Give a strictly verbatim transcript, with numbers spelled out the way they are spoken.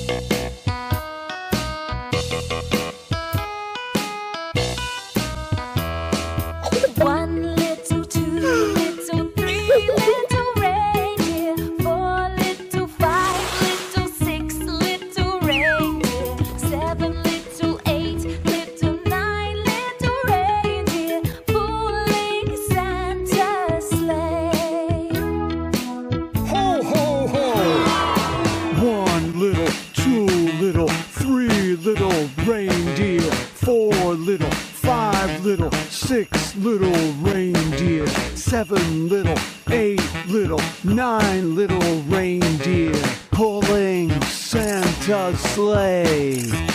One little, two little, three little reindeer, four little, five little, six little reindeer, seven little, eight little, nine little reindeer, pulling Santa's sleigh. Ho, ho, ho! One little, two little, three little reindeer, four little, five little, six little reindeer, seven little, eight little, nine little reindeer, pulling Santa's sleigh.